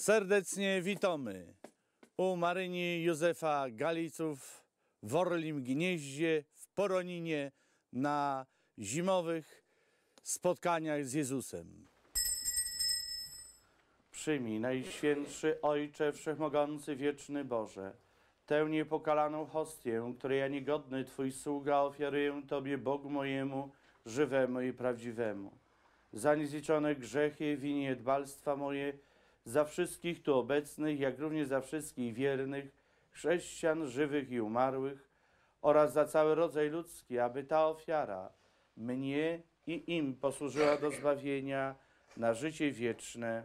Serdecznie witamy u Maryni Józefa Galiców w Orlim Gnieździe, w Poroninie, na zimowych spotkaniach z Jezusem. Przyjmij, Najświętszy Ojcze, Wszechmogący, Wieczny Boże, tę niepokalaną hostię, której ja niegodny Twój sługa ofiaruję Tobie, Bogu mojemu, żywemu i prawdziwemu. Za niezliczone grzechy, winy i niedbalstwa moje, za wszystkich tu obecnych, jak również za wszystkich wiernych, chrześcijan, żywych i umarłych, oraz za cały rodzaj ludzki, aby ta ofiara mnie i im posłużyła do zbawienia na życie wieczne.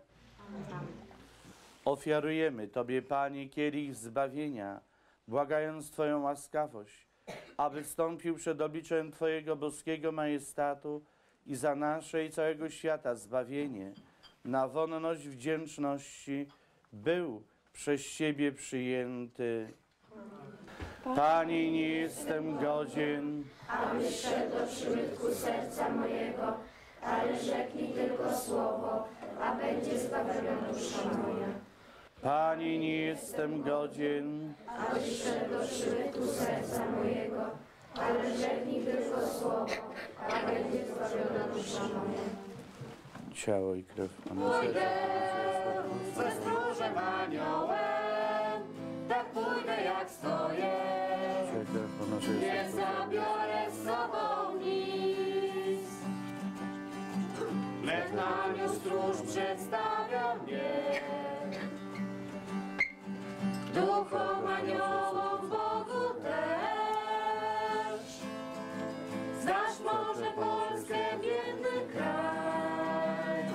Ofiarujemy Tobie, Panie, kielich zbawienia, błagając Twoją łaskawość, aby wstąpił przed obliczem Twojego boskiego majestatu i za nasze i całego świata zbawienie, na wonność wdzięczności był przez Ciebie przyjęty. Panie, nie jestem godzien, abyś szedł do przymytku serca mojego, ale rzeknij tylko słowo, a będzie zbawiona dusza moja. Panie, nie jestem godzien, Abyś szedł do przymytku serca mojego, ale rzeknij tylko słowo, a będzie zbawiona dusza moja. ciało i krew Pana Pójdę ze stróżem aniołem, tak pójdę jak stoję. Nie zabiorę z sobą nic. Lecz anioł stróż przedstawia mnie duchom, aniołom, Bogu też. Znasz może Polskę, biedny kraj,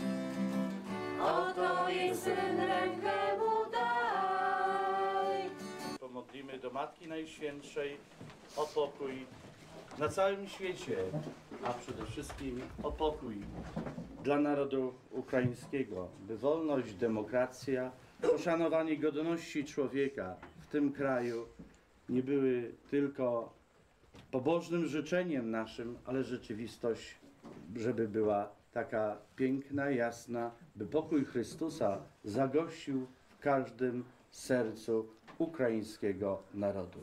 oto jej Syn, rękę mu daj. Pomodlimy do Matki Najświętszej o pokój na całym świecie, a przede wszystkim o pokój dla narodu ukraińskiego, by wolność, demokracja, poszanowanie godności człowieka w tym kraju nie były tylko pobożnym życzeniem naszym, ale rzeczywistość, żeby była taka piękna, jasna, by pokój Chrystusa zagościł w każdym sercu ukraińskiego narodu.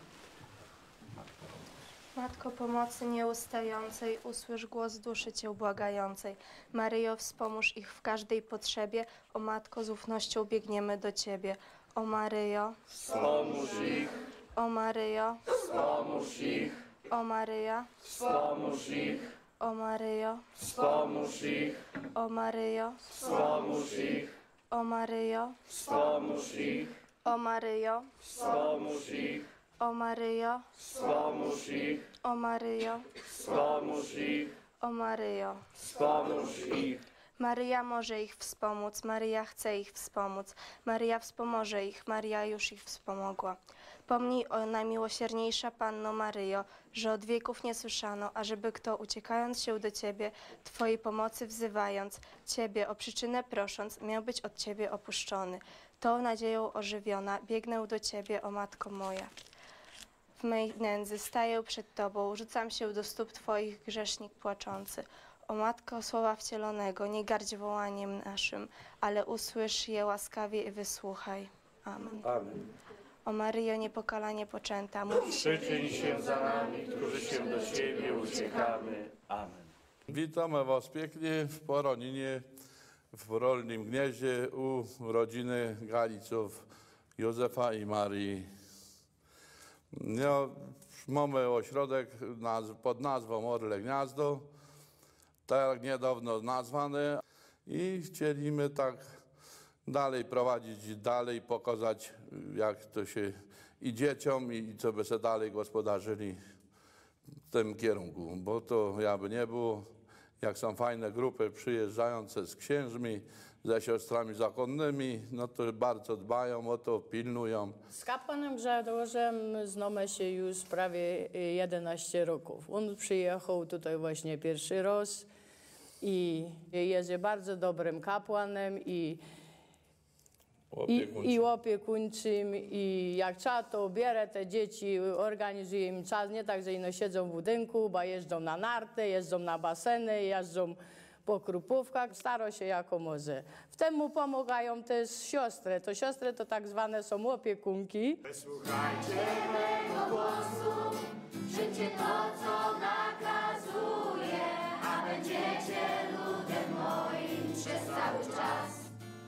Matko pomocy nieustającej, usłysz głos duszy Cię błagającej. Maryjo, wspomóż ich w każdej potrzebie. O Matko, z ufnością biegniemy do Ciebie. O Maryjo, Wspomóż ich, o Maryjo, wspomóż ich, o Maryja, wspomóż ich, o Maryjo, wspomóż ich, o Maryjo, wspomóż ich, o Maryjo, wspomóż ich, o Maryjo, wspomóż ich, o Maryjo, wspomóż ich, o Maryjo, wspomóż ich, o Maryjo. wspomóż ich. Maryja może ich wspomóc, Maryja chce ich wspomóc, Maryja wspomoże ich, Maryja już ich wspomogła. Pomnij, o najmiłosierniejsza Panno Maryjo, że od wieków nie słyszano, ażeby kto, uciekając się do Ciebie, Twojej pomocy wzywając, Ciebie o przyczynę prosząc, miał być od Ciebie opuszczony. Tą nadzieją ożywiona, biegnę do Ciebie, o Matko moja. W mej nędzy staję przed Tobą, rzucam się do stóp Twoich, grzesznik płaczący. O Matko Słowa Wcielonego, nie gardź wołaniem naszym, ale usłysz je łaskawie i wysłuchaj. Amen. Amen. O Maryjo niepokalanie poczęta, módl się. Przyczyń się za nami, którzy się do Ciebie uciekamy. Amen. Witamy Was pięknie w Poroninie, w Orlim Gnieździe u rodziny Galiców, Józefa i Marii. No, mamy ośrodek pod nazwą Orle Gniazdo, tak niedawno nazwany, i chcieliśmy tak dalej prowadzić, dalej pokazać, jak to się i dzieciom, i co by się dalej gospodarzyli w tym kierunku, bo to jakby nie było, jak są fajne grupy przyjeżdżające z księżmi, ze siostrami zakonnymi, no to bardzo dbają o to, pilnują. Z kapłanem Grzegorzem znamy się już prawie 11 roków. On przyjechał tutaj właśnie pierwszy raz i jest bardzo dobrym kapłanem i opiekuńczym, i jak trzeba, to bierze te dzieci, organizuje im czas, nie tak, że ino siedzą w budynku, bo jeżdżą na narty, jeżdżą na baseny, jeżdżą po krupówkach, stara się jako może. W tym mu pomagają też siostry. To siostry to tak zwane są opiekunki. Słuchajcie mego głosu, czyńcie to, co nakazuję, a będziecie ludem moim przez cały czas.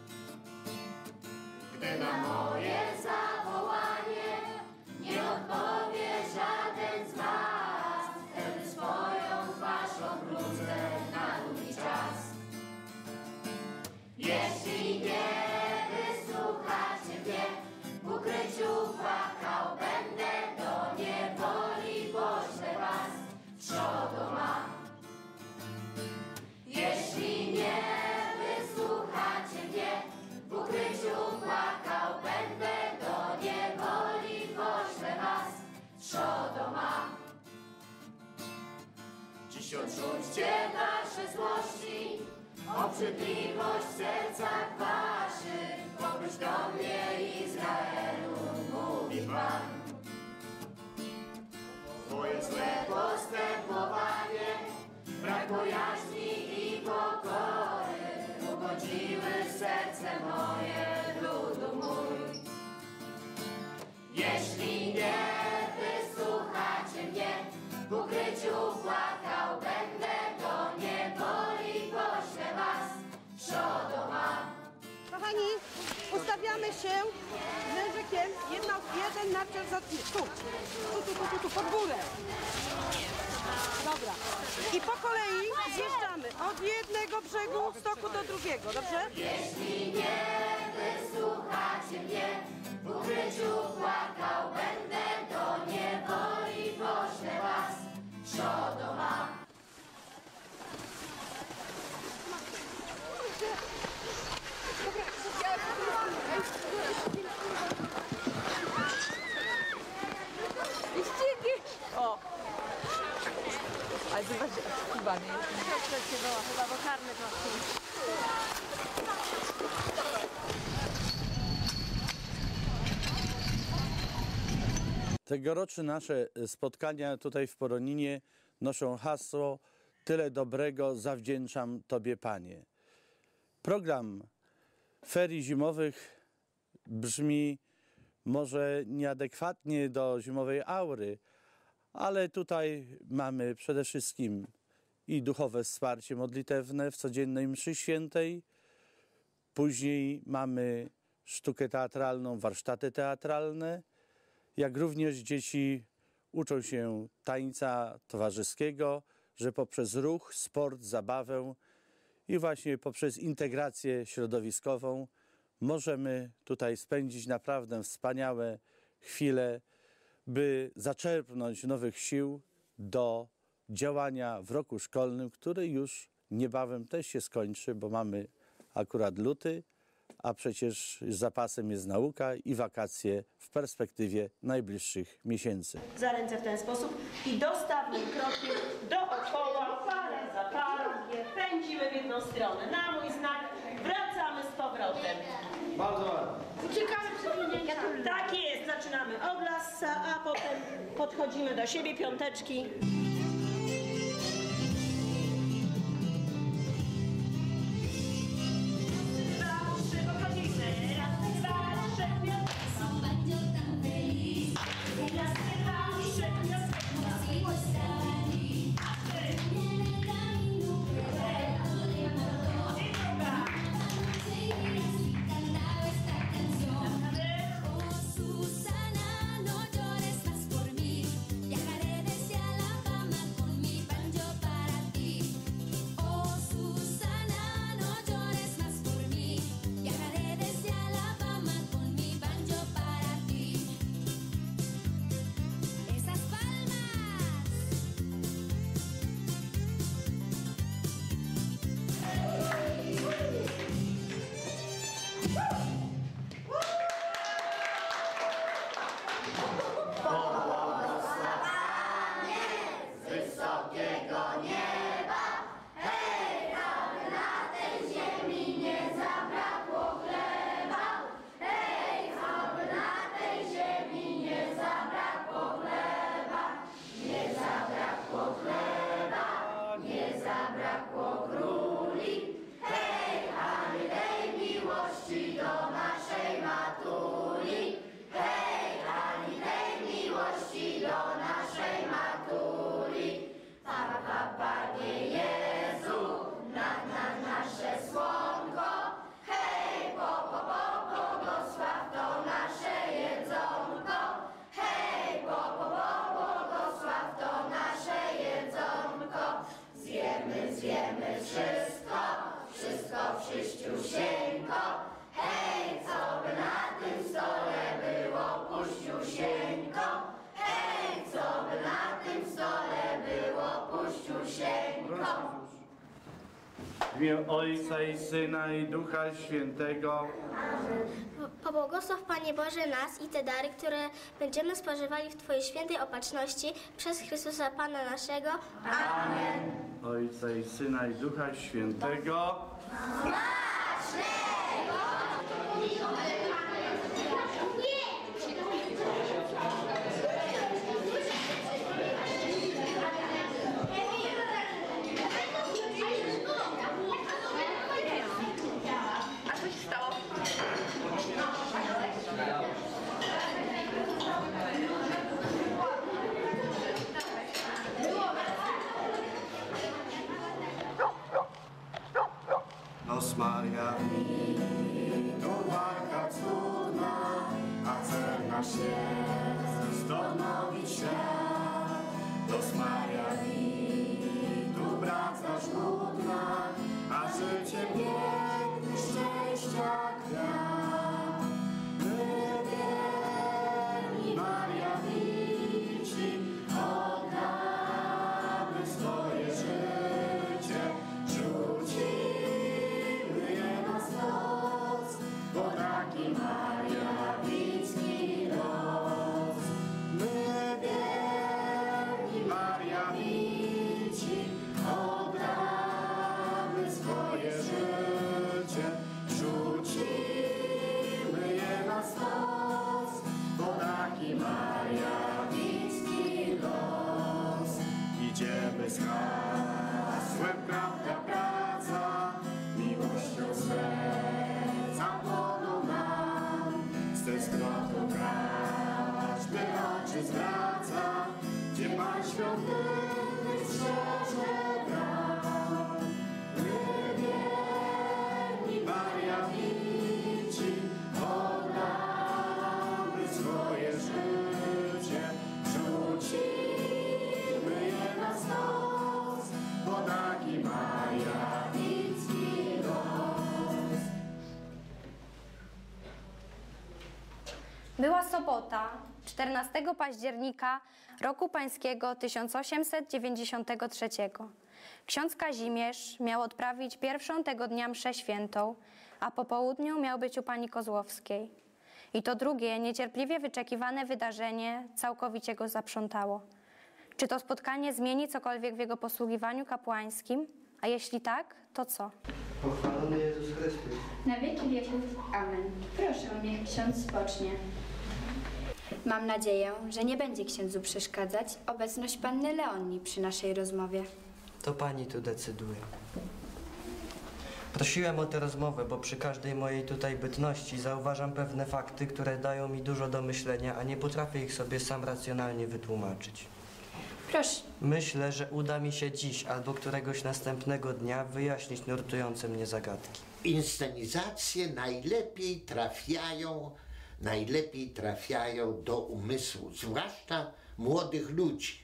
Gdy na moje zawołanie nie odpowie żaden z was, wtedy swoją twarz obrócę na długi czas. Jeśli nie wysłuchacie mnie, w ukryciu płakał będę, do niewoli poślę was trzodoma. Jeśli nie wysłuchacie mnie, w ukryciu płakał będę, do niewoli poślę was trzodoma. Dziś odrzućcie wasze złości, obrzydliwość w sercach waszych, powróć do mnie, Izraelu, mówi Pan. Twoje złe postępowanie, brak bojaźni i pokory ugodziły serce moje, ludu mój. Jeśli nie wysłuchacie mnie, w ukryciu płakał będę, do niewoli poślę was trzodoma. Kochani, ustawiamy się leżykiem, jeden narciar za tu, pod górę. Dobra. I po kolei zjeżdżamy od jednego brzegu stoku do drugiego, dobrze? Jeśli nie wysłuchacie mnie, w ukryciu płakał będę, do niewoli poślę was trzodoma. O! Ale zobacz, chyba nie. Chyba, bo karny to. Tegoroczne nasze spotkania tutaj w Poroninie noszą hasło Tyle dobrego zawdzięczam Tobie, Panie. Program ferii zimowych brzmi może nieadekwatnie do zimowej aury, ale tutaj mamy przede wszystkim i duchowe wsparcie modlitewne w codziennej mszy świętej. Później mamy sztukę teatralną, warsztaty teatralne, jak również dzieci uczą się tańca towarzyskiego, że poprzez ruch, sport, zabawę i właśnie poprzez integrację środowiskową możemy tutaj spędzić naprawdę wspaniałe chwile, by zaczerpnąć nowych sił do działania w roku szkolnym, który już niebawem też się skończy, bo mamy akurat luty, a przecież z zapasem jest nauka i wakacje w perspektywie najbliższych miesięcy. Za ręce w ten sposób i dostawnym krokiem dookoła, parę za parą, pędzimy w jedną stronę. Na mój znak wracamy z powrotem. Bardzo ładnie. Uciekamy przed linię. Tak jest, zaczynamy od lasa, a potem podchodzimy do siebie, piąteczki. Susana, no llores más por mí. Viajaré desde Alabama. wszystko, wszystko w czyściusieńko. Hej, co by na tym stole było, puściusieńko. Hej, co by na tym stole było, puściusieńko. W imię Ojca i Syna i Ducha Świętego. Pobłogosław, Panie Boże, nas i te dary, które będziemy spożywali w Twojej świętej opatrzności przez Chrystusa Pana naszego. Amen. Ojca i Syna i Ducha Świętego. Nos Maria, to walka cudna, a cel nasz jest zdonowić świat. Nos Maria, tu wracasz głodna, a życie piękny szczęścia kwiat. My wierni, Maria, Ci oddamy swoje życie, rzucimy je na stos, bo taki mariawicki los. My wierni, Maria, Ci oddamy swoje życie, rzucimy je na stos, bo taki mariawicki los. Idziemy z hasłem prawda, praca, miłością serca płoną nam. Z tęsknotą każdy oczy zwraca, gdzie Pan świątynny strzeże bram. My wierni, mariawici, oddamy swoje życie, rzucimy je na stos, bo taki mariawicki los. Była sobota, 14 października roku pańskiego 1893. Ksiądz Kazimierz miał odprawić pierwszą tego dnia mszę świętą, a po południu miał być u pani Kozłowskiej. I to drugie, niecierpliwie wyczekiwane wydarzenie całkowicie go zaprzątało. Czy to spotkanie zmieni cokolwiek w jego posługiwaniu kapłańskim? A jeśli tak, to co? Pochwalony Jezus Chrystus. Na wieki wieków. Amen. Proszę, niech ksiądz spocznie. Mam nadzieję, że nie będzie księdzu przeszkadzać obecność panny Leonii przy naszej rozmowie. To pani tu decyduje. Prosiłem o tę rozmowę, bo przy każdej mojej tutaj bytności zauważam pewne fakty, które dają mi dużo do myślenia, a nie potrafię ich sobie sam racjonalnie wytłumaczyć. Proszę. Myślę, że uda mi się dziś albo któregoś następnego dnia wyjaśnić nurtujące mnie zagadki. Inscenizacje najlepiej trafiają do umysłu, zwłaszcza młodych ludzi,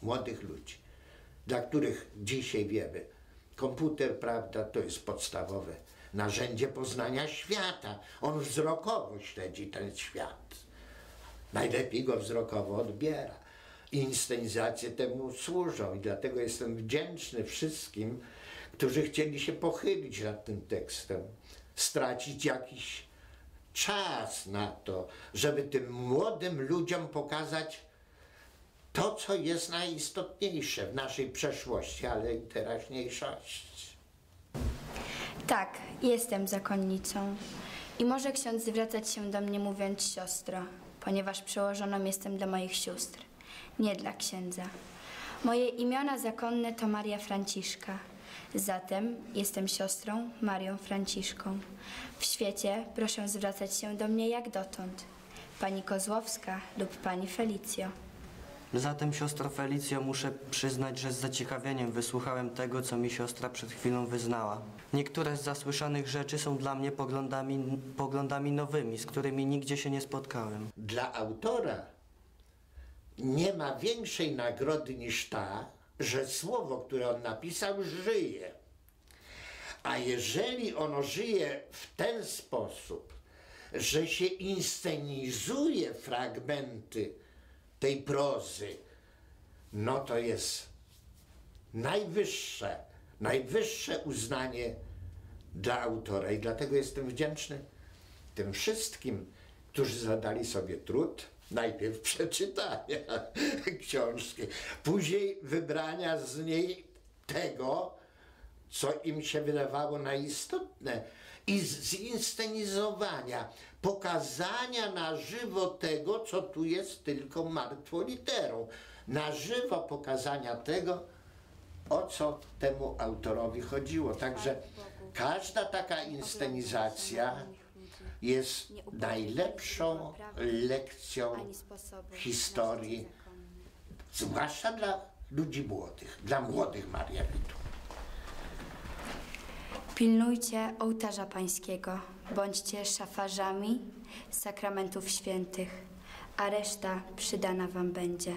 dla których dzisiaj wiemy, komputer, prawda, to jest podstawowe narzędzie poznania świata. On wzrokowo śledzi ten świat. Najlepiej go wzrokowo odbiera. Inscenizacje temu służą i dlatego jestem wdzięczny wszystkim, którzy chcieli się pochylić nad tym tekstem, stracić jakiś czas na to, żeby tym młodym ludziom pokazać to, co jest najistotniejsze w naszej przeszłości, ale i teraźniejszości. Tak, jestem zakonnicą. I może ksiądz zwracać się do mnie mówiąc siostro, ponieważ przełożoną jestem do moich sióstr, nie dla księdza. Moje imiona zakonne to Maria Franciszka. Zatem jestem siostrą Marią Franciszką. W świecie proszę zwracać się do mnie jak dotąd. Pani Kozłowska lub pani Felicjo. Zatem, siostro Felicjo, muszę przyznać, że z zaciekawieniem wysłuchałem tego, co mi siostra przed chwilą wyznała. Niektóre z zasłyszanych rzeczy są dla mnie poglądami nowymi, z którymi nigdzie się nie spotkałem. Dla autora nie ma większej nagrody niż ta, że słowo, które on napisał, żyje. A jeżeli ono żyje w ten sposób, że się inscenizuje fragmenty tej prozy, no to jest najwyższe uznanie dla autora. I dlatego jestem wdzięczny tym wszystkim, którzy zadali sobie trud najpierw przeczytania książki, później wybrania z niej tego, co im się wydawało najistotne, i zinscenizowania, pokazania na żywo tego, co tu jest tylko martwą literą, na żywo pokazania tego, o co temu autorowi chodziło. Także każda taka inscenizacja jest najlepszą lekcją historii, zwłaszcza dla ludzi młodych, dla młodych Mariawitów. Pilnujcie ołtarza pańskiego, bądźcie szafarzami sakramentów świętych, a reszta przydana wam będzie.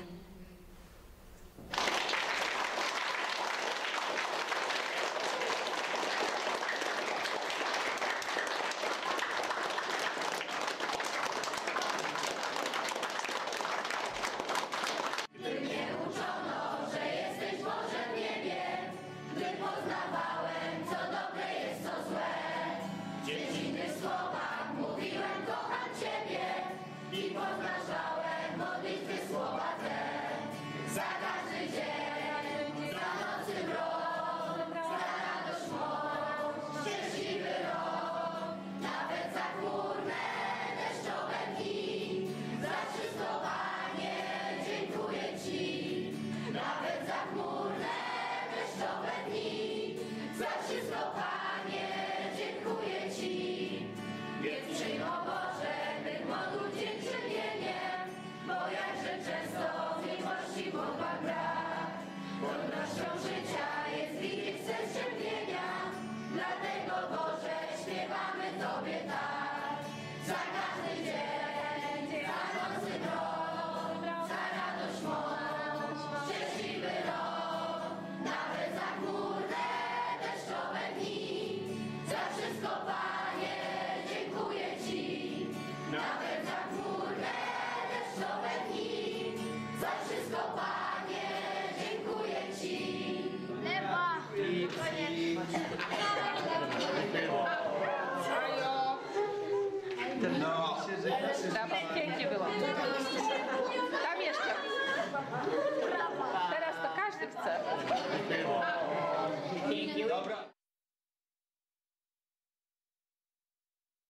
No. Pięknie było. Tam jeszcze.